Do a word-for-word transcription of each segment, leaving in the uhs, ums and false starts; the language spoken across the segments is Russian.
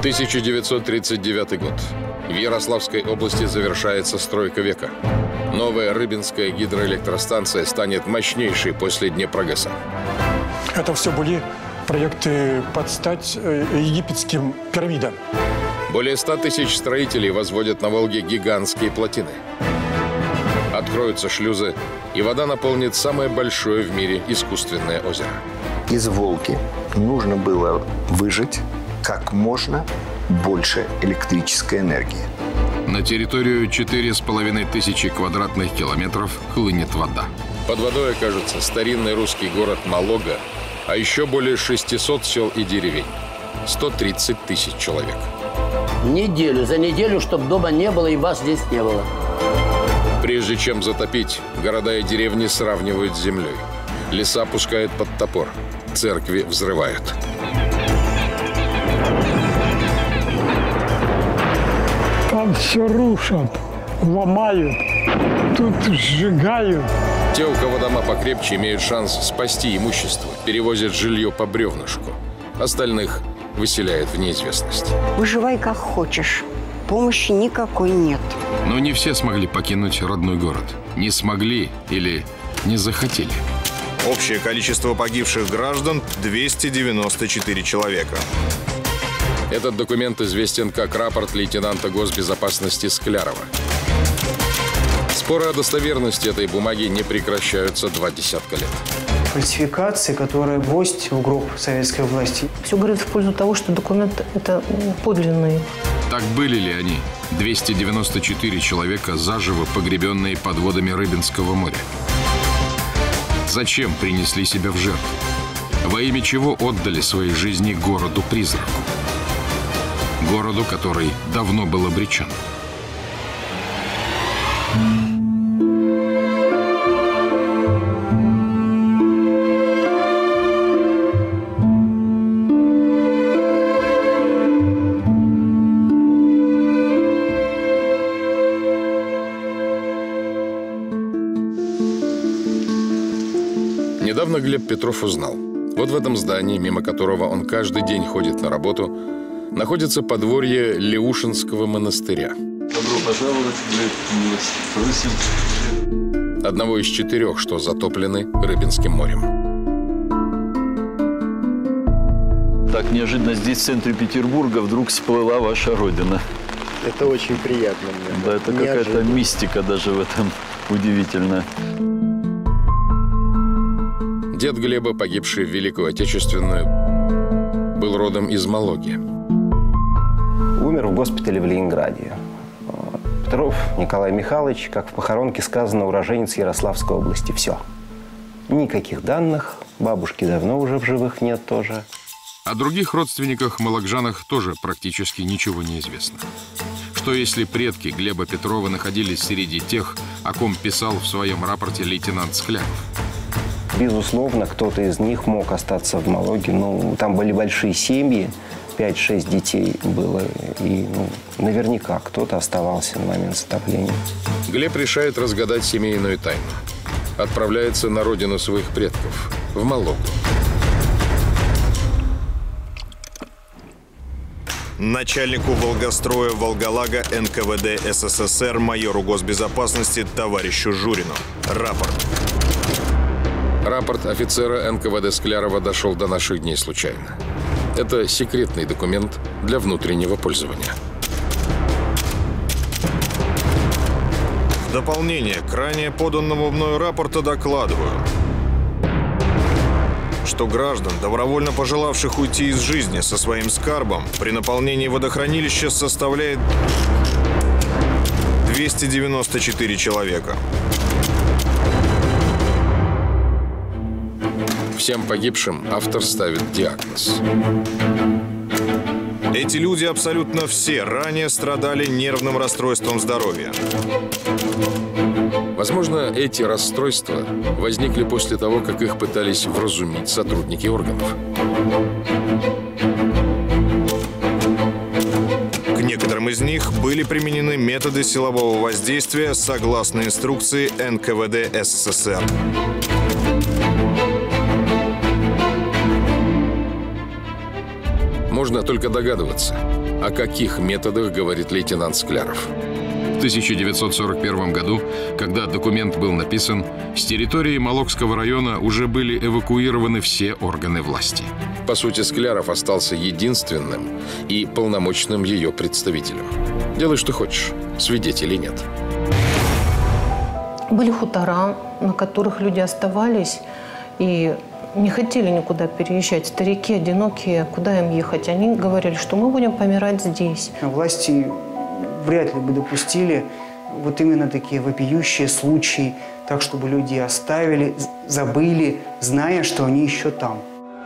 тысяча девятьсот тридцать девятый год. В Ярославской области завершается стройка века. Новая Рыбинская гидроэлектростанция станет мощнейшей после Днепрогэса. Это все были проекты под стать египетским пирамидам. Более ста тысяч строителей возводят на Волге гигантские плотины. Откроются шлюзы, и вода наполнит самое большое в мире искусственное озеро. Из Волги нужно было выжать как можно больше электрической энергии. На территорию четыре с половиной тысячи квадратных километров хлынет вода. Под водой окажется старинный русский город Малога, а еще более шестисот сел и деревень. сто тридцать тысяч человек. Неделю, за неделю, чтобы дома не было и вас здесь не было. Прежде чем затопить, города и деревни сравнивают с землей. Леса пускают под топор, церкви взрывают. Там все рушат, ломают, тут сжигают. Те, у кого дома покрепче, имеют шанс спасти имущество, перевозят жилье по бревнышку. Остальных выселяют в неизвестность. Выживай как хочешь. Помощи никакой нет. Но не все смогли покинуть родной город. Не смогли или не захотели. Общее количество погибших граждан – двести девяносто четыре человека. Этот документ известен как рапорт лейтенанта госбезопасности Склярова. Споры о достоверности этой бумаги не прекращаются два десятка лет. Фальсификации, которые ввозят в гроб советской власти. Все говорит в пользу того, что документ это подлинный. Так были ли они, двести девяносто четыре человека, заживо погребенные под водами Рыбинского моря? Зачем принесли себя в жертву? Во имя чего отдали свои жизни городу-призраку? Городу, который давно был обречен. Недавно Глеб Петров узнал. Вот в этом здании, мимо которого он каждый день ходит на работу, находится подворье Леушинского монастыря. Добро пожаловать, Глеб, милость просим. Одного из четырех, что затоплены Рыбинским морем. Так неожиданно здесь, в центре Петербурга, вдруг всплыла ваша родина. Это очень приятно мне. Да, это какая-то мистика даже в этом удивительная. Дед Глеба, погибший в Великую Отечественную, был родом из Малоги. Умер в госпитале в Ленинграде. Петров Николай Михайлович, как в похоронке сказано, уроженец Ярославской области. Все. Никаких данных. Бабушки давно уже в живых нет тоже. О других родственниках-малогжанах тоже практически ничего не известно. Что если предки Глеба Петрова находились среди тех, о ком писал в своем рапорте лейтенант Скляров? Безусловно, кто-то из них мог остаться в Малоге. Ну, там были большие семьи, пять-шесть детей было. И ну, наверняка кто-то оставался на момент затопления. Глеб решает разгадать семейную тайну. Отправляется на родину своих предков, в Малогу. Начальнику Волгостроя Волголага эн ка вэ дэ эс эс эс эр майору госбезопасности товарищу Журину. Рапорт. Рапорт офицера эн ка вэ дэ Склярова дошел до наших дней случайно. Это секретный документ для внутреннего пользования. В дополнение к ранее поданному мною рапорта докладываю, что граждан, добровольно пожелавших уйти из жизни со своим скарбом, при наполнении водохранилища составляет двести девяносто четыре человека. Всем погибшим автор ставит диагноз. Эти люди абсолютно все ранее страдали нервным расстройством здоровья. Возможно, эти расстройства возникли после того, как их пытались вразумить сотрудники органов. К некоторым из них были применены методы силового воздействия согласно инструкции эн ка вэ дэ эс эс эс эр. Можно только догадываться, О каких методах говорит лейтенант Скляров? В тысяча девятьсот сорок первом году, когда документ был написан, с территории Малогского района уже были эвакуированы все органы власти. По сути, Скляров остался единственным и полномочным ее представителем. Делай, что хочешь, свидетелей нет. Были хутора, на которых люди оставались и не хотели никуда переезжать. Старики одинокие, куда им ехать? Они говорили, что мы будем помирать здесь. Власти вряд ли бы допустили вот именно такие вопиющие случаи, так, чтобы люди оставили, забыли, зная, что они еще там.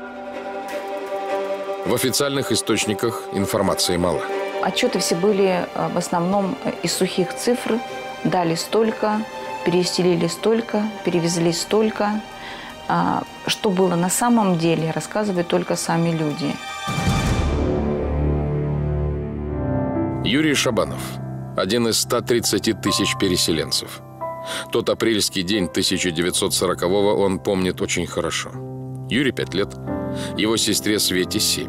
В официальных источниках информации мало. Отчеты все были в основном из сухих цифр. Дали столько, переселили столько, перевезли столько. Что было на самом деле, рассказывают только сами люди. Юрий Шабанов, один из ста тридцати тысяч переселенцев. Тот апрельский день тысяча девятьсот сорокового он помнит очень хорошо. Юрий пять лет, его сестре Свете семь.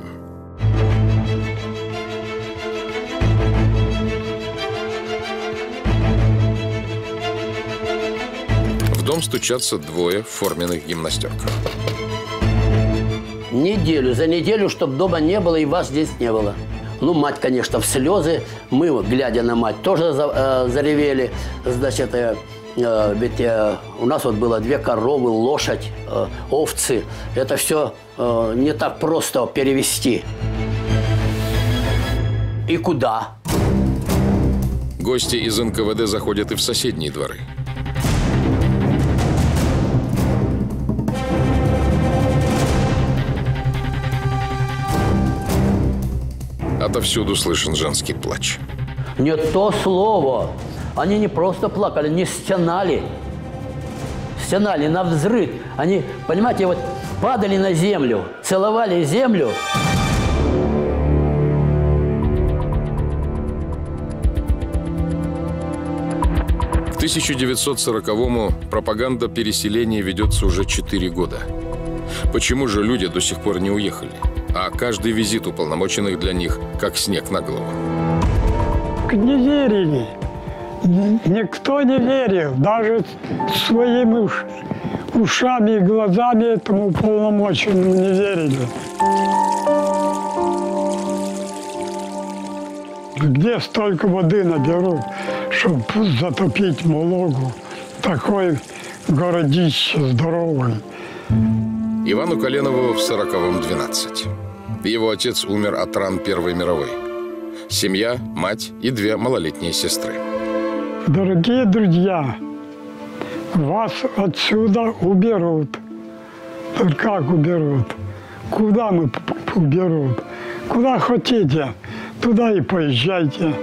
В дом стучатся двое в форменных гимнастерках. Неделю, за неделю, чтобы дома не было и вас здесь не было. Ну, мать, конечно, в слезы. Мы, глядя на мать, тоже за, э, заревели. Значит, э, э, ведь э, у нас вот было две коровы, лошадь, э, овцы. Это все э, не так просто перевести. И куда? Гости из эн ка вэ дэ заходят и в соседние дворы. Отовсюду слышен женский плач. Не то слово. Они не просто плакали, они стенали. Стенали на взрыв. Они, понимаете, вот падали на землю, целовали землю. К тысяча девятьсот сороковому пропаганда переселения ведется уже четыре года. Почему же люди до сих пор не уехали? А каждый визит уполномоченных для них как снег на голову. Не верили. Никто не верил. Даже своими уш ушами и глазами этому уполномоченному не верили. Где столько воды наберут, чтобы затопить Малогу? Такой городище здоровый. Ивану Коленову в сороковом двенадцать. Его отец умер от ран Первой мировой. Семья, мать и две малолетние сестры. Дорогие друзья, вас отсюда уберут. Как уберут? Куда мы уберут? Куда хотите, туда и поезжайте.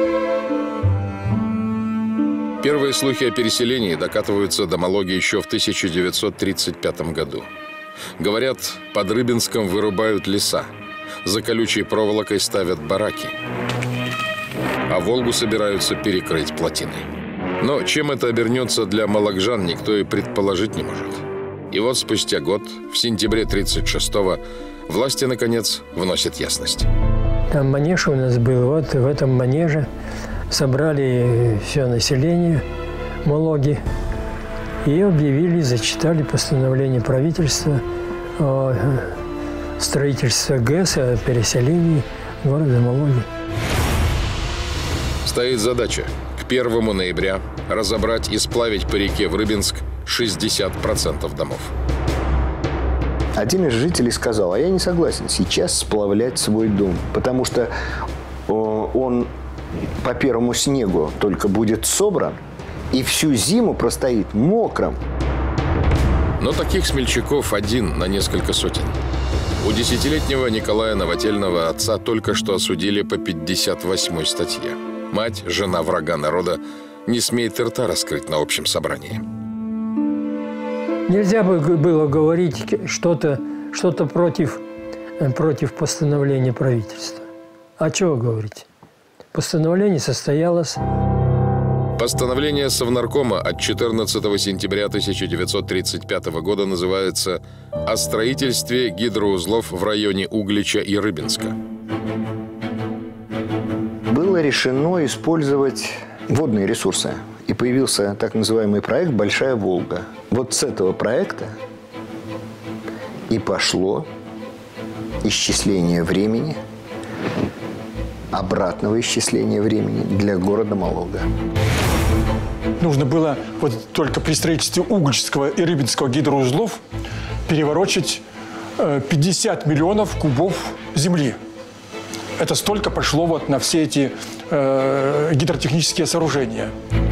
Первые слухи о переселении докатываются до Малоги еще в тысяча девятьсот тридцать пятом году. Говорят, под Рыбинском вырубают леса, за колючей проволокой ставят бараки, а Волгу собираются перекрыть плотиной. Но чем это обернется для малогжан, никто и предположить не может. И вот спустя год, в сентябре тридцать шестого, власти, наконец, вносят ясность. Там манеж у нас был, вот в этом манеже собрали все население Малоги и объявили, зачитали постановление правительства о строительстве ГЭС, о переселении города Малоги. Стоит задача к первому ноября разобрать и сплавить по реке в Рыбинск шестьдесят процентов домов. Один из жителей сказал: а я не согласен сейчас сплавлять свой дом, потому что он по первому снегу только будет собран и всю зиму простоит мокрым. Но таких смельчаков один на несколько сотен. У десятилетнего Николая Новотельного отца только что осудили по пятьдесят восьмой статье. Мать, жена врага народа, не смеет и рта раскрыть на общем собрании. Нельзя было говорить что-то что-то против, против постановления правительства. А чего говорить? Постановление состоялось. Постановление Совнаркома от четырнадцатого сентября тысяча девятьсот тридцать пятого года называется «О строительстве гидроузлов в районе Углича и Рыбинска». было решено использовать водные ресурсы. И появился так называемый проект «Большая Волга». Вот с этого проекта и пошло исчисление времени, обратного исчисления времени для города Малога. Нужно было вот только при строительстве Угольского и Рыбинского гидроузлов переворочить пятьдесят миллионов кубов земли. Это столько пошло вот на все эти э, гидротехнические сооружения.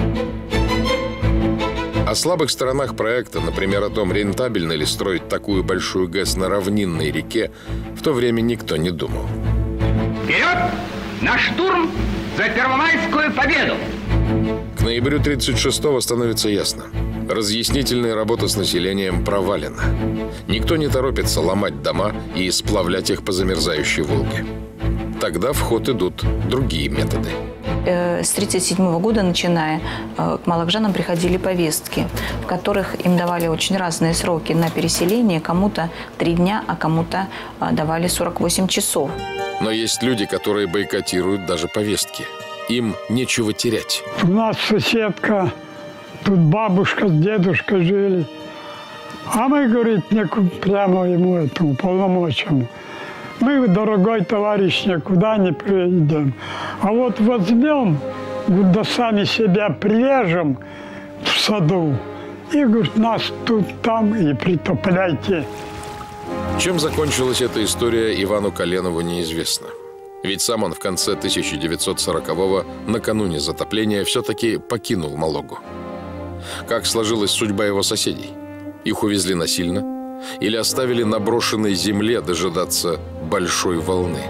О слабых сторонах проекта, например, о том, рентабельно ли строить такую большую ГЭС на равнинной реке, в то время никто не думал. Вперед! На штурм за Первомайскую победу! К ноябрю тридцать шестого становится ясно. Разъяснительная работа с населением провалена. Никто не торопится ломать дома и сплавлять их по замерзающей Волге. Тогда в ход идут другие методы. С тридцать седьмого года, начиная, к малогжанам приходили повестки, в которых им давали очень разные сроки на переселение. Кому-то три дня, а кому-то давали сорок восемь часов. Но есть люди, которые бойкотируют даже повестки. Им нечего терять. У нас соседка, тут бабушка с дедушкой жили. А мы, говорит, не прямо ему, этому полномочиям. Мы, дорогой товарищ, никуда не приедем. А вот возьмем, да сами себя прирежем в саду. И, говорит, нас тут, там и притопляйте. Чем закончилась эта история, Ивану Коленову неизвестно. Ведь сам он в конце тысяча девятьсот сорокового, накануне затопления, все-таки покинул Малогу. Как сложилась судьба его соседей? Их увезли насильно? Или оставили на брошенной земле дожидаться большой волны?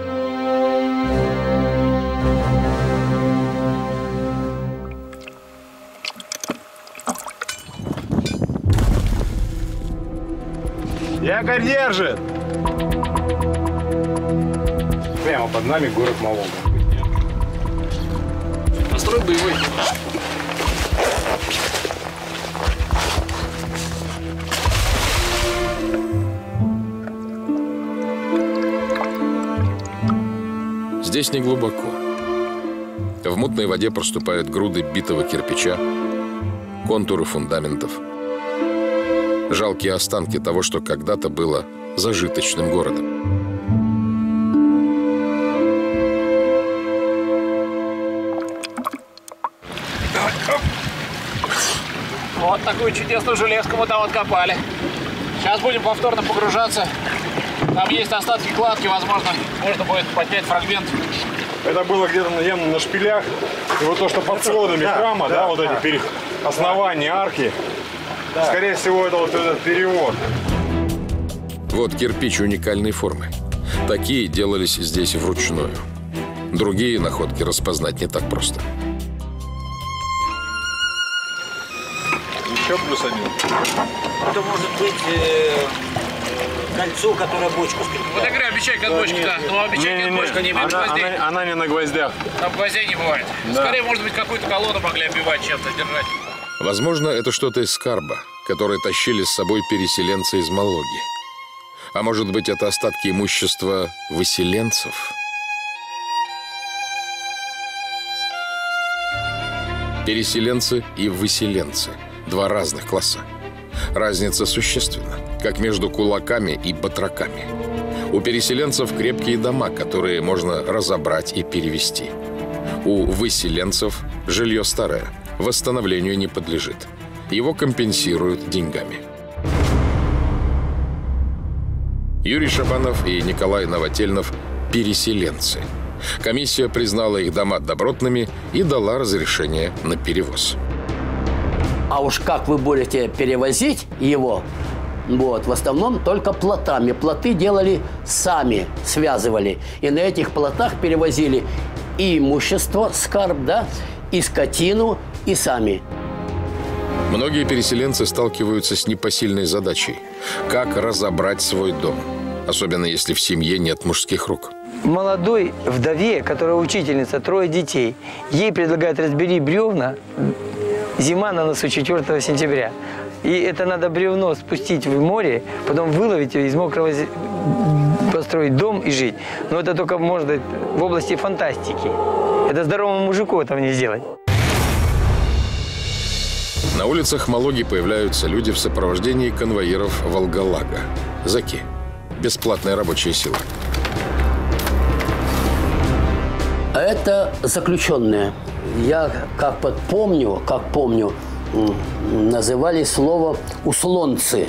Якорь держит! Прямо под нами город Малога. Построй боевой. Здесь не глубоко. В мутной воде проступают груды битого кирпича, контуры фундаментов. Жалкие останки того, что когда-то было зажиточным городом. Вот такую чудесную железку мы там откопали. Сейчас будем повторно погружаться. Там есть остатки кладки, возможно, можно будет поднять фрагмент. Это было где-то явно на шпилях. И вот то, что под сводами да, храма, да, да, вот да. эти основания арки, да. скорее всего, это вот этот перевод. Вот кирпич уникальной формы. Такие делались здесь вручную. Другие находки распознать не так просто. Еще плюс один. Это может быть э, кольцо, которое бочку скрепляет. Вот я говорю, обечайка от бочки, да. Но обечайка от бочки не имеет гвоздей. Она, она не на гвоздях. Там гвоздей не бывает. Да. Скорее, может быть, какую-то колоду могли оббивать чем-то, держать. Возможно, это что-то из скарба, который тащили с собой переселенцы из Малоги. А может быть, это остатки имущества выселенцев? Переселенцы и выселенцы – два разных класса. Разница существенна, как между кулаками и батраками. У переселенцев крепкие дома, которые можно разобрать и перевести. У выселенцев жилье старое, восстановлению не подлежит. Его компенсируют деньгами. Юрий Шабанов и Николай Новотельнов – переселенцы. Комиссия признала их дома добротными и дала разрешение на перевоз. А уж как вы будете перевозить его, вот, в основном только плотами. Плоты делали сами, связывали. И на этих плотах перевозили и имущество, скарб, да, и скотину, и сами. Многие переселенцы сталкиваются с непосильной задачей – как разобрать свой дом, особенно если в семье нет мужских рук. Молодой вдове, которая учительница, трое детей, ей предлагают: разбери бревна, зима на носу четвёртого сентября. И это надо бревно спустить в море, потом выловить его из мокрого, построить дом и жить. Но это только может быть в области фантастики. Это здоровому мужику этого не сделать. На улицах Малоги появляются люди в сопровождении конвоиров Волгалага. Заки. Бесплатная рабочая сила. Это заключенные. Я как вот помню, как помню, называли слово «услонцы».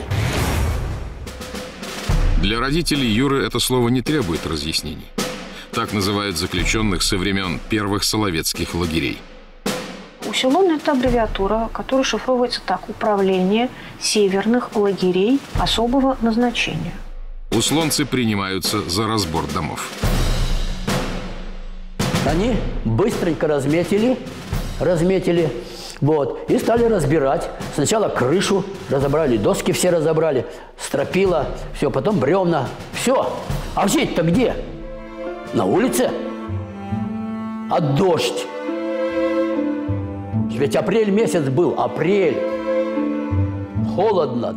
Для родителей Юры это слово не требует разъяснений. Так называют заключенных со времен первых соловецких лагерей. Усилон – это аббревиатура, которая шифровывается так: Управление северных лагерей особого назначения. Услонцы принимаются за разбор домов. Они быстренько разметили, разметили, вот, и стали разбирать. Сначала крышу разобрали, доски все разобрали, стропила, все, потом бревна, все. А жить-то где? На улице? А дождь? Ведь апрель месяц был, апрель. Холодно.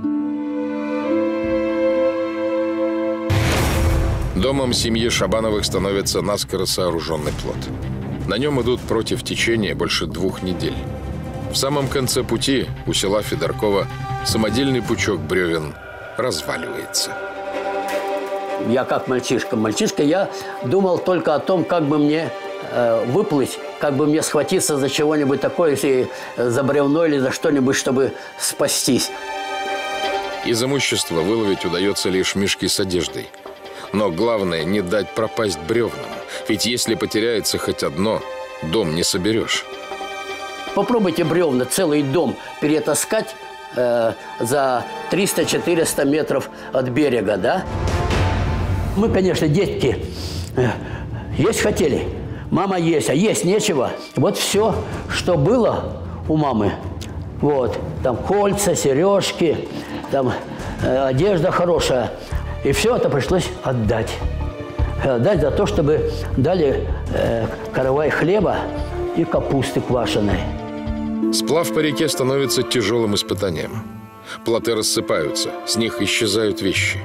Домом семьи Шабановых становится наскоро сооруженный плот. На нем идут против течения больше двух недель. В самом конце пути у села Федоркова самодельный пучок бревен разваливается. Я как мальчишка, мальчишка, я думал только о том, как бы мне э, выплыть, как бы мне схватиться за чего-нибудь такое, если за бревно или за что-нибудь, чтобы спастись. Из имущества выловить удается лишь мешки с одеждой. Но главное не дать пропасть бревнам. Ведь если потеряется хоть одно, дом не соберешь. Попробуйте бревна, целый дом перетаскать э, за триста-четыреста метров от берега, да? Мы, конечно, детки, э, есть хотели. Мама есть, а есть нечего. Вот все, что было у мамы. Вот, там кольца, сережки, там э, одежда хорошая. И все это пришлось отдать. Отдать за то, чтобы дали э, каравай хлеба и капусты квашеной. Сплав по реке становится тяжелым испытанием. Плоты рассыпаются, с них исчезают вещи.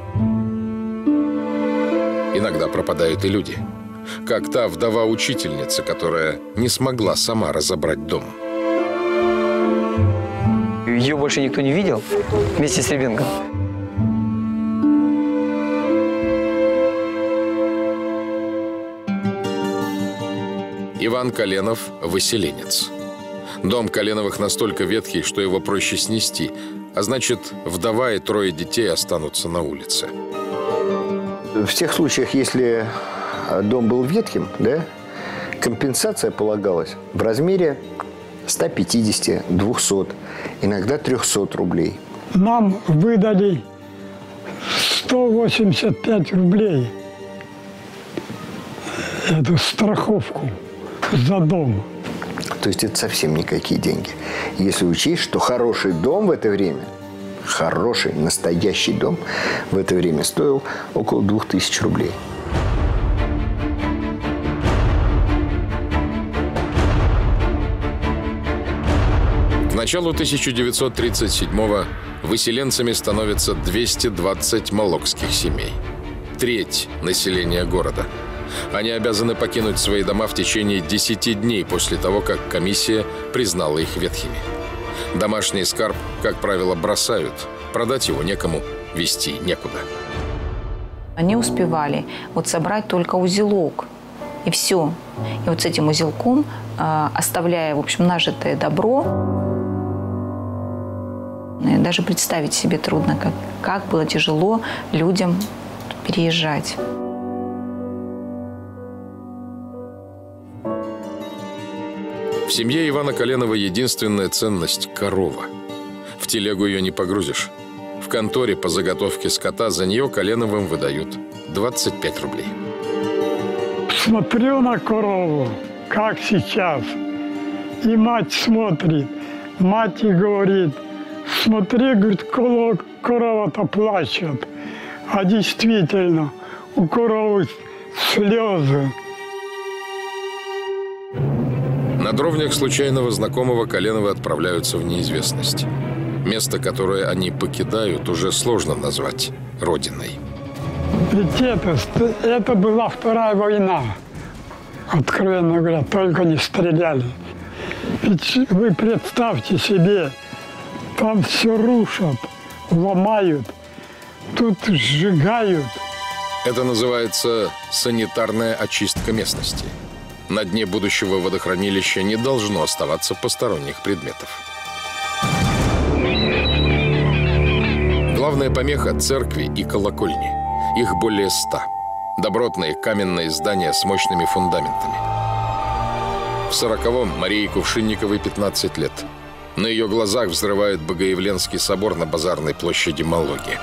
Иногда пропадают и люди. Как та вдова-учительница, которая не смогла сама разобрать дом. Ее больше никто не видел вместе с ребенком. Иван Коленов – выселенец. Дом Коленовых настолько ветхий, что его проще снести, а значит, вдова и трое детей останутся на улице. В тех случаях, если дом был ветхим, да, компенсация полагалась в размере ста пятидесяти, двухсот, иногда трехсот рублей. Нам выдали сто восемьдесят пять рублей эту страховку за дом. То есть это совсем никакие деньги. Если учесть, что хороший дом в это время, хороший, настоящий дом в это время стоил около двух тысяч рублей. К началу тысяча девятьсот тридцать седьмого выселенцами становится двести двадцать малогских семей. Треть населения города. Они обязаны покинуть свои дома в течение десяти дней после того, как комиссия признала их ветхими. Домашний скарб, как правило, бросают. Продать его некому, везти некуда. Они успевали вот собрать только узелок. И все. И вот с этим узелком, оставляя, в общем, нажитое добро, даже представить себе трудно, как, как было тяжело людям переезжать. В семье Ивана Коленова единственная ценность – корова. В телегу ее не погрузишь. В конторе по заготовке скота за нее Коленовым выдают двадцать пять рублей. Смотрю на корову, как сейчас. И мать смотрит. Мать и говорит: смотри, говорит, корова-то плачет. А действительно, у коровы слезы. На дровнях случайного знакомого Коленовы отправляются в неизвестность. Место, которое они покидают, уже сложно назвать родиной. Ведь это, это была Вторая война. откровенно говоря, только не стреляли. Ведь вы представьте себе, там все рушат, ломают, тут сжигают. Это называется санитарная очистка местности. На дне будущего водохранилища не должно оставаться посторонних предметов. Главная помеха – церкви и колокольни. Их более ста. Добротные каменные здания с мощными фундаментами. В сороковом Марии Кувшинниковой пятнадцать лет. На ее глазах взрывают Богоявленский собор на базарной площади Малоги.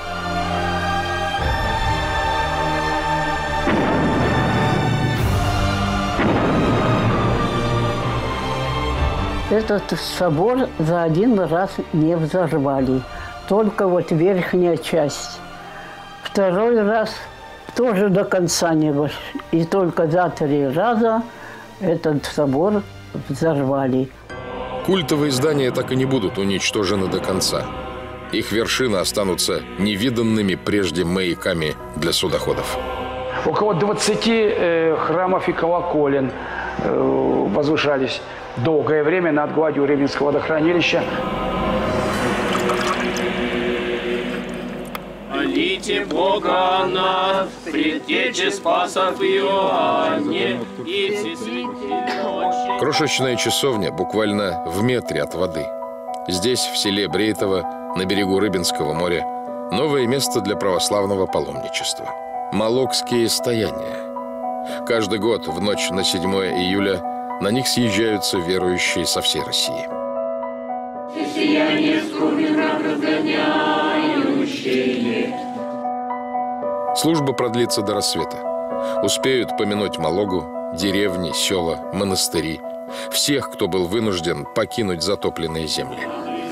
Этот собор за один раз не взорвали. Только вот верхняя часть. Второй раз тоже до конца не вошли. И только за три раза этот собор взорвали. Культовые здания так и не будут уничтожены до конца. Их вершины останутся невиданными прежде маяками для судоходов. Около двадцати э, храмов и колоколен э, возвышались долгое время над гладью Рыбинского водохранилища. Молите Бога нас, предтече Спасов Иоанне, и всесвятитель. Крошечная часовня буквально в метре от воды. Здесь, в селе Брейтово, на берегу Рыбинского моря, новое место для православного паломничества. Малогские стояния. Каждый год в ночь на седьмое июля на них съезжаются верующие со всей России. Служба продлится до рассвета. Успеют помянуть Малогу, деревни, села, монастыри, всех, кто был вынужден покинуть затопленные земли.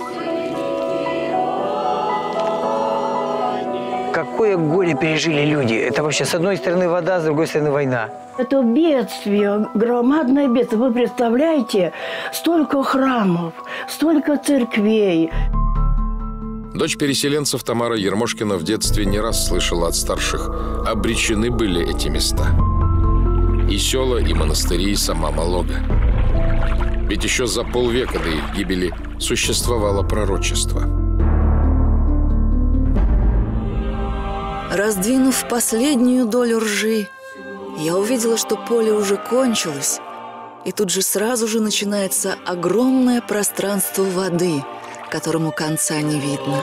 Какое горе пережили люди. Это вообще с одной стороны вода, с другой стороны война. Это бедствие, громадное бедствие. Вы представляете, столько храмов, столько церквей. Дочь переселенцев Тамара Ермошкина в детстве не раз слышала от старших: обречены были эти места. И села, и монастыри, и сама Малога. Ведь еще за полвека до их гибели существовало пророчество. Раздвинув последнюю долю ржи, я увидела, что поле уже кончилось, и тут же сразу же начинается огромное пространство воды, которому конца не видно.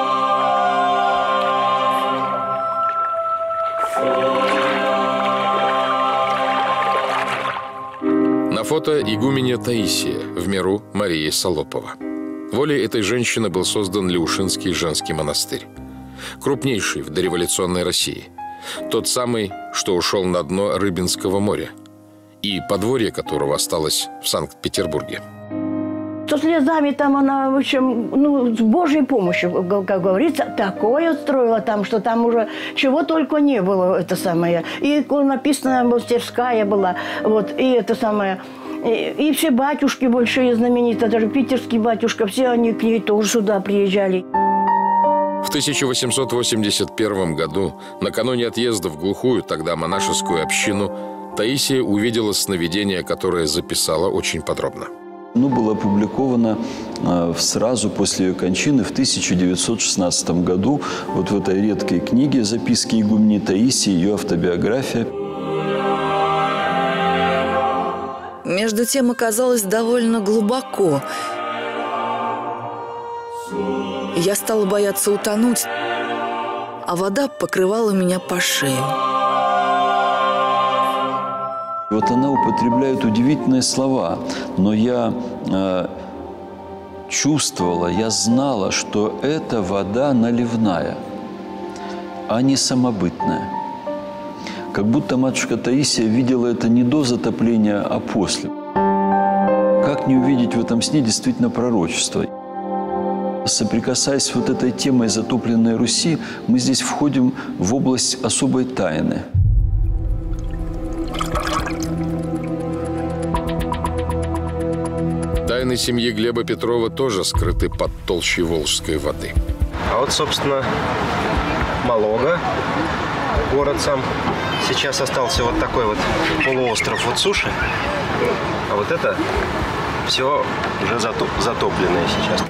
На фото игуменья Таисия, в миру Мария Солопова. Волей этой женщины был создан Леушинский женский монастырь. Крупнейший в дореволюционной России. Тот самый, что ушел на дно Рыбинского моря. И подворье которого осталось в Санкт-Петербурге. То слезами там она, в общем, ну, с Божьей помощью, как говорится, такое строила там, что там уже чего только не было, это самое. И написано, мастерская была, вот, и это самое. И, и все батюшки большие знаменитые, даже питерский батюшка, все они к ней тоже сюда приезжали. В тысяча восемьсот восемьдесят первом году, накануне отъезда в глухую тогда монашескую общину, Таисия увидела сновидение, которое записала очень подробно. Оно было опубликовано э, сразу после ее кончины в тысяча девятьсот шестнадцатом году. Вот в этой редкой книге «Записки игумени Таисии», ее автобиография. Между тем оказалось довольно глубоко. Я стала бояться утонуть, а вода покрывала меня по шею. Вот она употребляет удивительные слова, но я э, чувствовала, я знала, что эта вода наливная, а не самобытная. Как будто матушка Таисия видела это не до затопления, а после. Как не увидеть в этом сне действительно пророчество? Соприкасаясь с вот этой темой затопленной Руси, мы здесь входим в область особой тайны. Тайны семьи Глеба Петрова тоже скрыты под толщей волжской воды. А вот, собственно, Малога, город сам. Сейчас остался вот такой вот полуостров вот суши. А вот это все уже затоп, затопленное сейчас.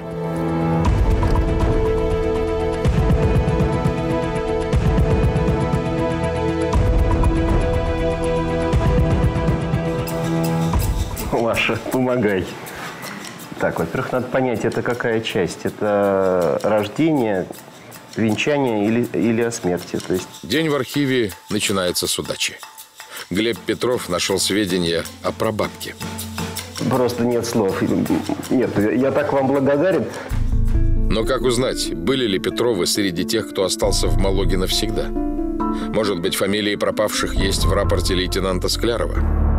Маша, помогай. Так, во-первых, надо понять, это какая часть. Это рождение, венчание или, или о смерти. То есть... День в архиве начинается с удачи. Глеб Петров нашел сведения о прабабке. Просто нет слов. Нет, я так вам благодарен. Но как узнать, были ли Петровы среди тех, кто остался в Малоге навсегда? Может быть, фамилии пропавших есть в рапорте лейтенанта Склярова?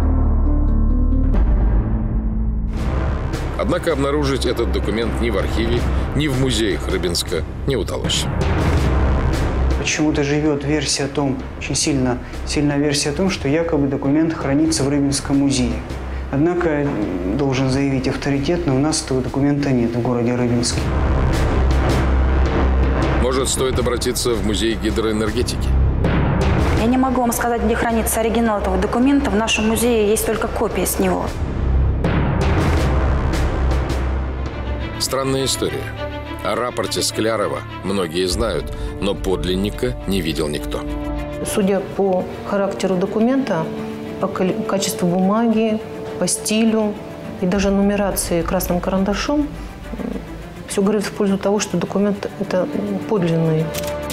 Однако обнаружить этот документ ни в архиве, ни в музеях Рыбинска не удалось. Почему-то живет версия о том, очень сильно, сильная версия о том, что якобы документ хранится в Рыбинском музее. Однако, должен заявить авторитетно, у нас этого документа нет в городе Рыбинске. Может, стоит обратиться в музей гидроэнергетики? Я не могу вам сказать, где хранится оригинал этого документа. В нашем музее есть только копия с него. Странная история. О рапорте Склярова многие знают, но подлинника не видел никто. Судя по характеру документа, по качеству бумаги, по стилю и даже нумерации красным карандашом, все говорит в пользу того, что документ это подлинный.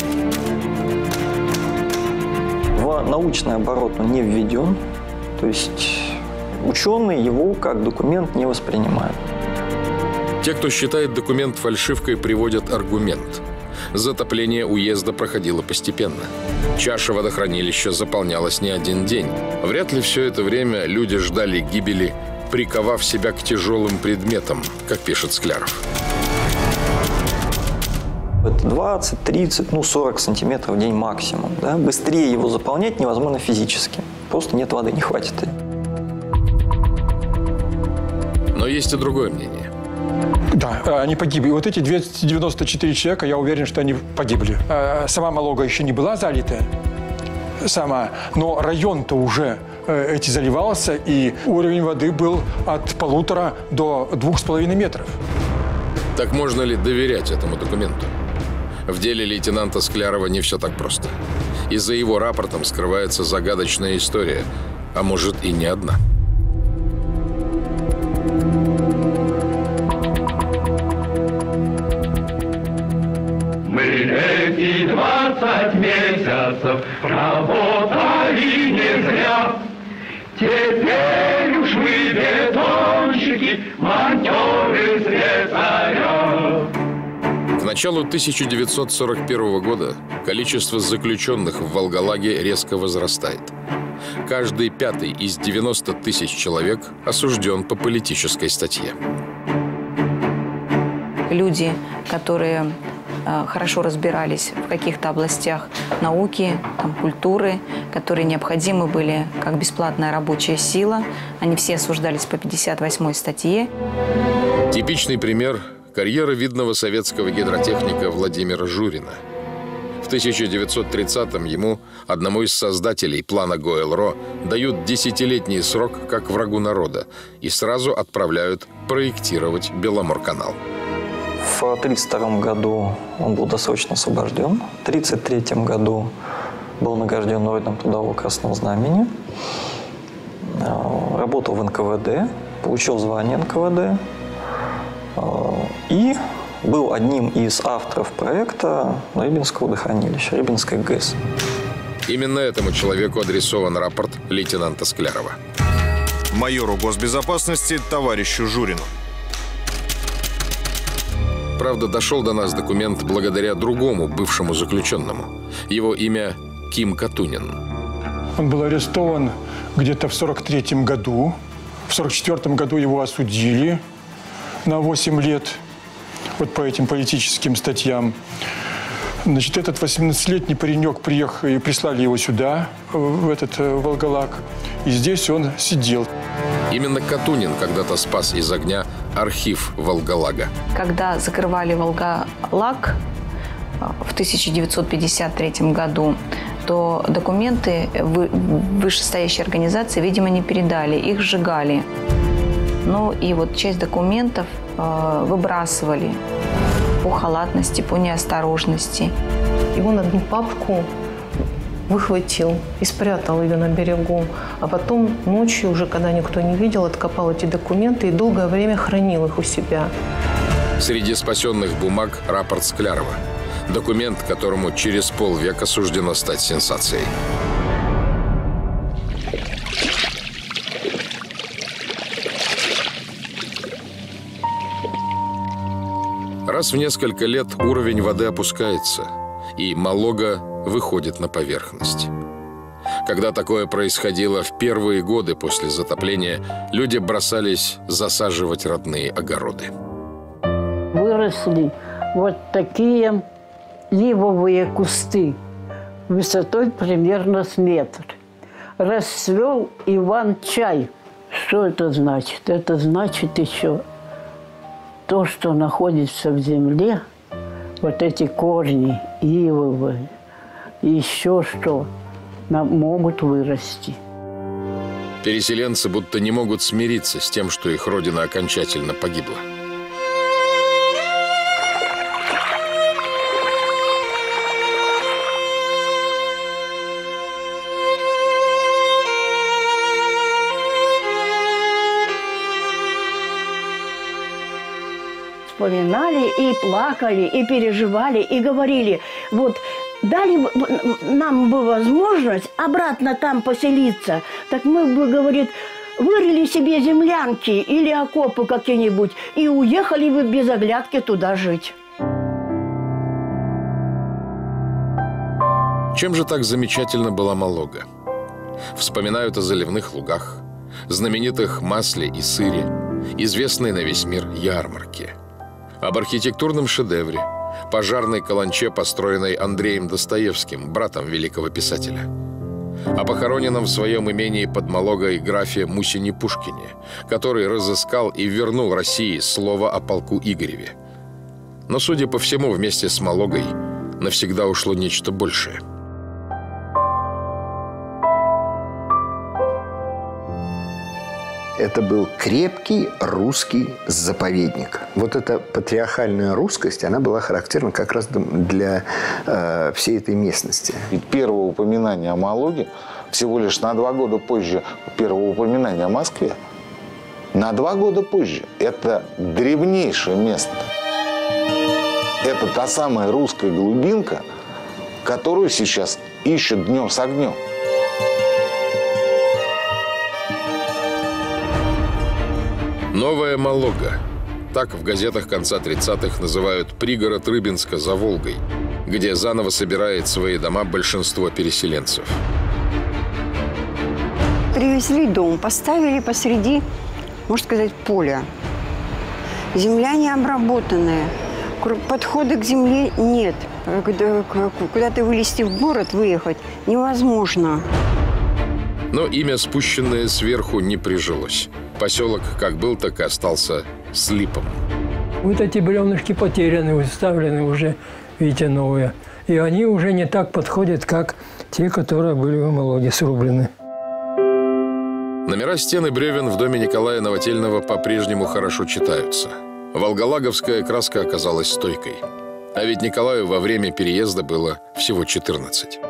В научный оборот он не введен, то есть ученые его как документ не воспринимают. Те, кто считает документ фальшивкой, приводят аргумент. Затопление уезда проходило постепенно. Чаша водохранилища заполнялась не один день. Вряд ли все это время люди ждали гибели, приковав себя к тяжелым предметам, как пишет Скляров. Это двадцать, тридцать, ну сорок сантиметров в день максимум. Да? Быстрее его заполнять невозможно физически. Просто нет воды, не хватит. Но есть и другое мнение. Да, они погибли. И вот эти двести девяносто четыре человека, я уверен, что они погибли. Сама Малога еще не была залита, сама, но район-то уже эти заливался, и уровень воды был от полутора до двух с половиной метров. Так можно ли доверять этому документу? В деле лейтенанта Склярова не все так просто. И за его рапортом скрывается загадочная история, а может и не одна. Мы эти двадцать месяцев работали не зря. Теперь уж мы бетонщики, монтёры слесаря. К началу тысяча девятьсот сорок первого года количество заключенных в Волгалаге резко возрастает. Каждый пятый из девяноста тысяч человек осужден по политической статье. Люди, которые хорошо разбирались в каких-то областях науки, там, культуры, которые необходимы были как бесплатная рабочая сила. Они все осуждались по пятьдесят восьмой статье. Типичный пример – карьера видного советского гидротехника Владимира Журина. В тысяча девятьсот тридцатом ему, одному из создателей плана Гойл-Ро, дают десятилетний срок как врагу народа и сразу отправляют проектировать Беломорканал. В тысяча девятьсот тридцать втором году он был досрочно освобожден. В тысяча девятьсот тридцать третьем году был награжден Орденом Трудового Красного Знамени. Работал в эн ка вэ дэ, получил звание эн ка вэ дэ. И был одним из авторов проекта Рыбинского водохранилища, Рыбинской ГЭС. Именно этому человеку адресован рапорт лейтенанта Склярова. Майору госбезопасности товарищу Журину. Правда, дошел до нас документ благодаря другому бывшему заключенному. Его имя Ким Катунин. Он был арестован где-то в сорок третьем году. В сорок четвёртом году его осудили на восемь лет вот по этим политическим статьям. Значит, этот восемнадцатилетний паренек приехал и прислали его сюда, в этот Волгалаг. И здесь он сидел. Именно Катунин когда-то спас из огня архив Волгалага. Когда закрывали Волгалаг в тысяча девятьсот пятьдесят третьем году, что документы вышестоящей организации, видимо, не передали, их сжигали. Ну и вот часть документов э, выбрасывали по халатности, по неосторожности. И он одну папку выхватил и спрятал ее на берегу. А потом ночью, уже когда никто не видел, откопал эти документы и долгое время хранил их у себя. Среди спасенных бумаг рапорт Склярова. Документ, которому через полвека суждено стать сенсацией. Раз в несколько лет уровень воды опускается, и Малога выходит на поверхность. Когда такое происходило в первые годы после затопления, люди бросались засаживать родные огороды. Выросли вот такие ивовые кусты высотой примерно с метр. Расцвел Иван-чай. Что это значит? Это значит еще то, что находится в земле, вот эти корни ивовые, еще что, могут вырасти. Переселенцы будто не могут смириться с тем, что их родина окончательно погибла. Вспоминали и плакали, и переживали, и говорили, вот дали бы нам бы возможность обратно там поселиться, так мы бы, говорит, вырыли себе землянки или окопы какие-нибудь и уехали бы без оглядки туда жить. Чем же так замечательно была Малога? Вспоминают о заливных лугах, знаменитых масле и сыре, известной на весь мир ярмарке. Об архитектурном шедевре, пожарной каланче, построенной Андреем Достоевским, братом великого писателя. О похороненном в своем имении под Малогой графе Мусине Пушкине, который разыскал и вернул России слово о полку Игореве. Но, судя по всему, вместе с Малогой навсегда ушло нечто большее. Это был крепкий русский заповедник. Вот эта патриархальная русскость, она была характерна как раз для э, всей этой местности. Ведь первое упоминание о Малоге всего лишь на два года позже первого упоминания о Москве. На два года позже. Это древнейшее место. Это та самая русская глубинка, которую сейчас ищут днем с огнем. Новая Малога. Так в газетах конца тридцатых называют пригород Рыбинска за Волгой, где заново собирает свои дома большинство переселенцев. Привезли дом, поставили посреди, можно сказать, поля. Земля не обработанная, подхода к земле нет. Куда-то вылезти в город, выехать невозможно. Но имя, спущенное сверху, не прижилось. Поселок как был, так и остался слипом. Вот эти бревнышки потеряны, выставлены уже, видите, новые. И они уже не так подходят, как те, которые были в Малоге срублены. Номера стен и бревен в доме Николая Новотельного по-прежнему хорошо читаются. Волголаговская краска оказалась стойкой. А ведь Николаю во время переезда было всего четырнадцать.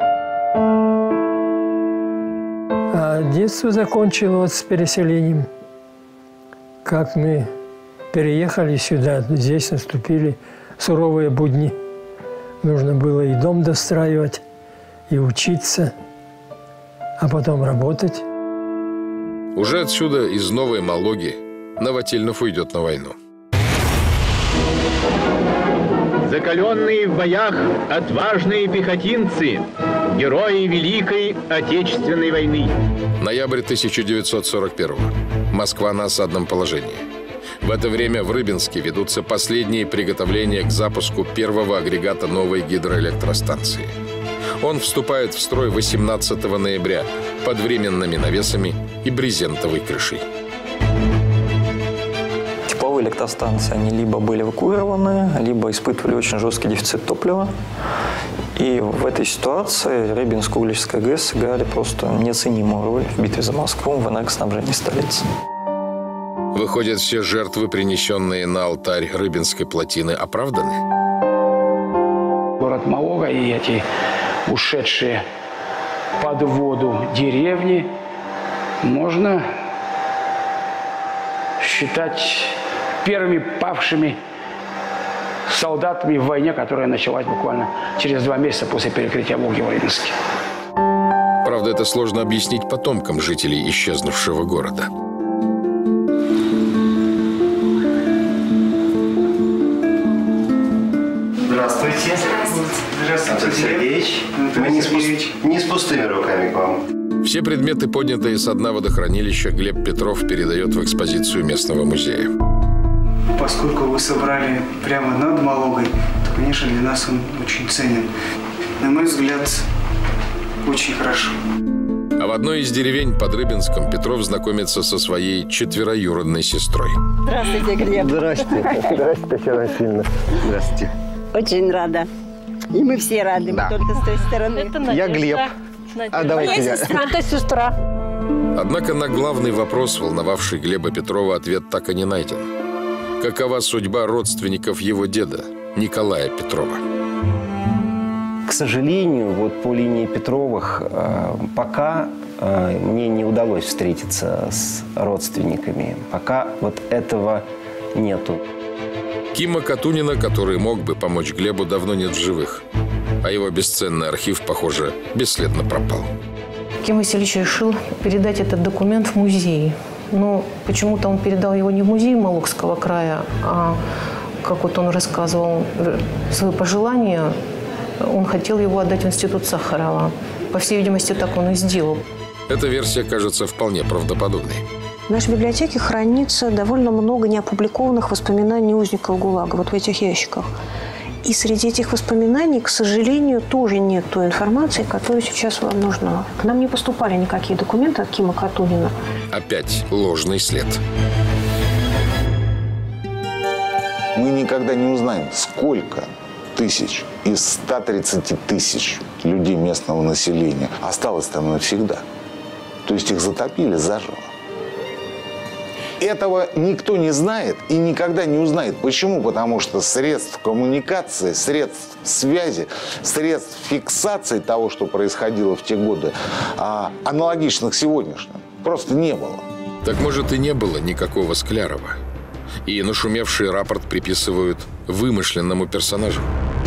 А детство закончилось вот с переселением. Как мы переехали сюда, здесь наступили суровые будни. Нужно было и дом достраивать, и учиться, а потом работать. Уже отсюда, из Новой Малоги, Новотельнов уйдет на войну. Закаленные в боях отважные пехотинцы, герои Великой Отечественной войны. Ноябрь тысяча девятьсот сорок первого. Москва на осадном положении. В это время в Рыбинске ведутся последние приготовления к запуску первого агрегата новой гидроэлектростанции. Он вступает в строй восемнадцатого ноября под временными навесами и брезентовой крышей. Тепловые электростанции, они либо были эвакуированы, либо испытывали очень жесткий дефицит топлива. И в этой ситуации Рыбинско-Угличская ГЭС сыграли просто неоценимую роль в битве за Москву, в энергоснабжении столицы. Выходят, все жертвы, принесенные на алтарь Рыбинской плотины, оправданы? Город Малога и эти ушедшие под воду деревни можно считать первыми павшими солдатами в войне, которая началась буквально через два месяца после перекрытия Волги в Рыбинске. Правда, это сложно объяснить потомкам жителей исчезнувшего города. Здравствуйте. Здравствуйте, Андрей Сергеевич. Мы не с, пуст... не с пустыми руками к вам. Все предметы, поднятые со дна водохранилища, Глеб Петров передает в экспозицию местного музея. Поскольку вы собрали прямо над Малогой, то, конечно, для нас он очень ценен. На мой взгляд, очень хорошо. А в одной из деревень под Рыбинском Петров знакомится со своей четвероюродной сестрой. Здравствуйте, Глеб. Здравствуйте. Здравствуйте, Татьяна Васильевна. Здравствуйте. Очень рада. И мы все рады, да. Мы только с той стороны. Это я Глеб. Надежда. А давайте я. Это сестра. Однако на главный вопрос, волновавший Глеба Петрова, ответ так и не найден. Какова судьба родственников его деда, Николая Петрова? К сожалению, вот по линии Петровых э, пока э, мне не удалось встретиться с родственниками. Пока вот этого нету. Кима Катунина, который мог бы помочь Глебу, давно нет в живых. А его бесценный архив, похоже, бесследно пропал. Ким Васильевич решил передать этот документ в музей. Но почему-то он передал его не в музей Малогского края, а, как вот он рассказывал, свое пожелание, он хотел его отдать в институт Сахарова. По всей видимости, так он и сделал. Эта версия кажется вполне правдоподобной. В нашей библиотеке хранится довольно много неопубликованных воспоминаний узников ГУЛАГа, вот в этих ящиках. И среди этих воспоминаний, к сожалению, тоже нет той информации, которая сейчас вам нужна. К нам не поступали никакие документы от Кима Катунина. Опять ложный след. Мы никогда не узнаем, сколько тысяч из ста тридцати тысяч людей местного населения осталось там навсегда. То есть их затопили заживо. Этого никто не знает и никогда не узнает. Почему? Потому что средств коммуникации, средств связи, средств фиксации того, что происходило в те годы, аналогичных сегодняшним, просто не было. Так может и не было никакого Склярова. И нашумевший рапорт приписывают вымышленному персонажу.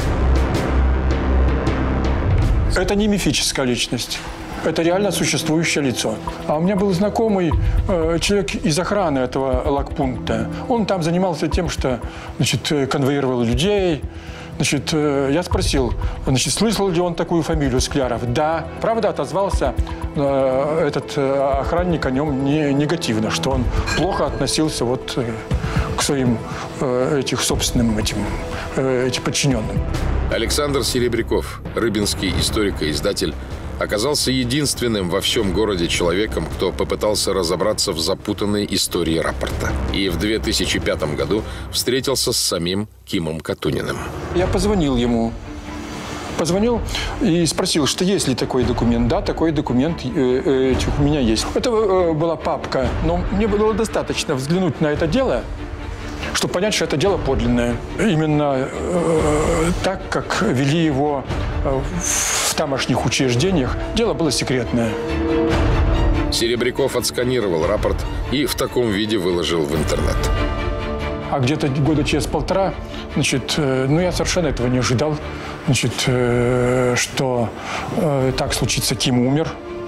Это не мифическая личность. Это реально существующее лицо. А у меня был знакомый э, человек из охраны этого лагпункта. Он там занимался тем, что, значит, конвоировал людей. Значит, э, я спросил, значит, слышал ли он такую фамилию Скляров? Да. Правда, отозвался э, этот э, охранник о нем не, негативно, что он плохо относился вот, э, к своим э, этих собственным этим, э, этим подчиненным. Александр Серебряков, рыбинский историк и издатель, оказался единственным во всем городе человеком, кто попытался разобраться в запутанной истории рапорта. И в две тысячи пятом году встретился с самим Кимом Катуниным. Я позвонил ему. Позвонил и спросил, что есть ли такой документ. Да, такой документ э, э, у меня есть. Это э, была папка, но мне было достаточно взглянуть на это дело, чтобы понять, что это дело подлинное. Именно э, так, как вели его э, в тамошних учреждениях, дело было секретное. Серебряков отсканировал рапорт и в таком виде выложил в интернет. А где-то года через полтора, значит, э, ну я совершенно этого не ожидал, значит, э, что э, так случится, Ким умер,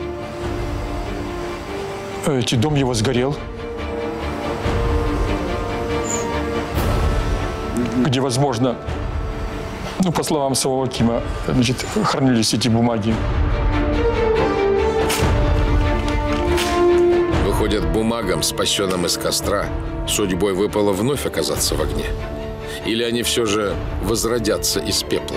э, дом его сгорел, где, возможно, ну, по словам самого Кима, значит, хранились эти бумаги. Выходит, бумагам, спасенным из костра, судьбой выпало вновь оказаться в огне? Или они все же возродятся из пепла?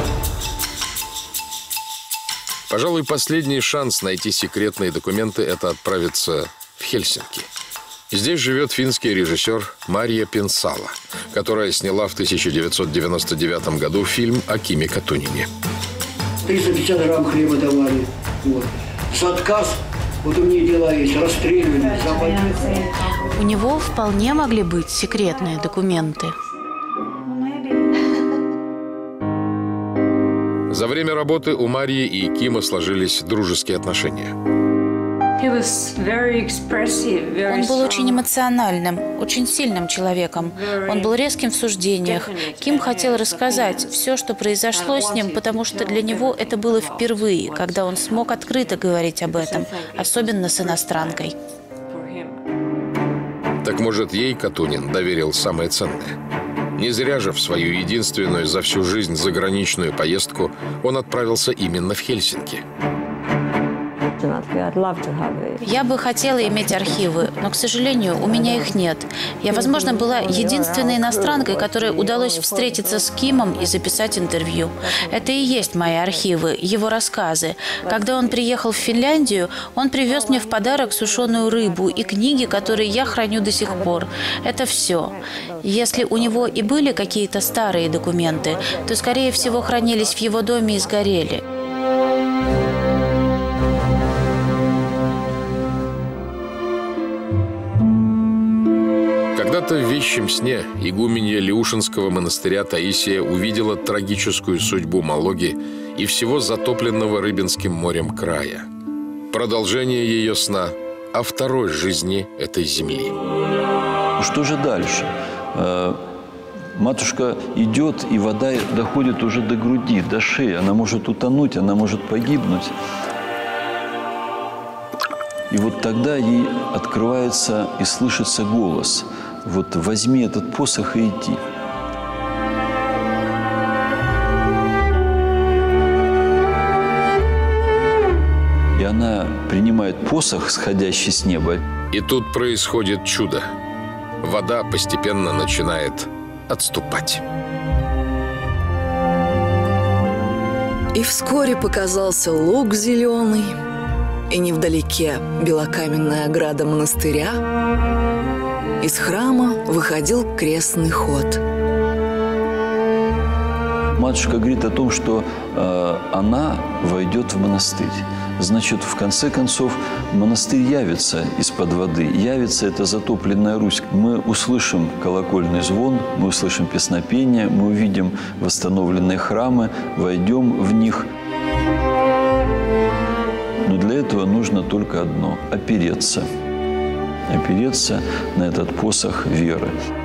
Пожалуй, последний шанс найти секретные документы – это отправиться в Хельсинки. Здесь живет финский режиссер Мария Пенсала, которая сняла в тысяча девятьсот девяносто девятом году фильм о Киме Катунине. триста пятьдесят грамм хлеба давали. Вот. За отказ, вот у меня дела есть, расстреливали, за победу. У него вполне могли быть секретные документы. За время работы у Марии и Кима сложились дружеские отношения. Он был очень эмоциональным, очень сильным человеком. Он был резким в суждениях. Ким хотел рассказать все, что произошло с ним, потому что для него это было впервые, когда он смог открыто говорить об этом, особенно с иностранкой. Так может, ей Катунин доверил самое ценное? Не зря же в свою единственную за всю жизнь заграничную поездку он отправился именно в Хельсинки. Я бы хотела иметь архивы, но, к сожалению, у меня их нет. Я, возможно, была единственной иностранкой, которой удалось встретиться с Кимом и записать интервью. Это и есть мои архивы, его рассказы. Когда он приехал в Финляндию, он привез мне в подарок сушеную рыбу и книги, которые я храню до сих пор. Это все. Если у него и были какие-то старые документы, то, скорее всего, хранились в его доме и сгорели. Когда-то в вещем сне игуменья Леушинского монастыря Таисия увидела трагическую судьбу Малоги и всего затопленного Рыбинским морем края. Продолжение ее сна о второй жизни этой земли. Что же дальше? Матушка идет, и вода доходит уже до груди, до шеи. Она может утонуть, она может погибнуть. И вот тогда ей открывается и слышится голос. Вот возьми этот посох и иди. И она принимает посох, сходящий с неба. И тут происходит чудо. Вода постепенно начинает отступать. И вскоре показался луг зеленый, и невдалеке белокаменная ограда монастыря. Из храма выходил крестный ход. Матушка говорит о том, что э, она войдет в монастырь. Значит, в конце концов, монастырь явится из-под воды. Явится эта затопленная Русь. Мы услышим колокольный звон, мы услышим песнопение, мы увидим восстановленные храмы, войдем в них. Но для этого нужно только одно – опереться. Опереться на этот посох веры.